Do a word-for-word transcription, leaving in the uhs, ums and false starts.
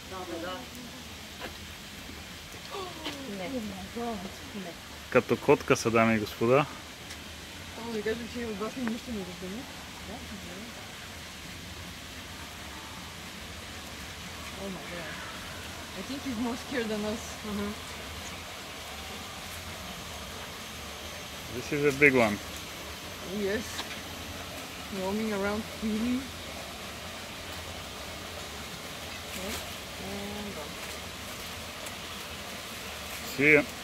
Като котка са, дами и господа. Само да кажа, че от вас не нищо не виждаме. Oh my god. I think he's more scared than us. Uh-huh. This is a big one. Yes. Roaming around freely. See ya.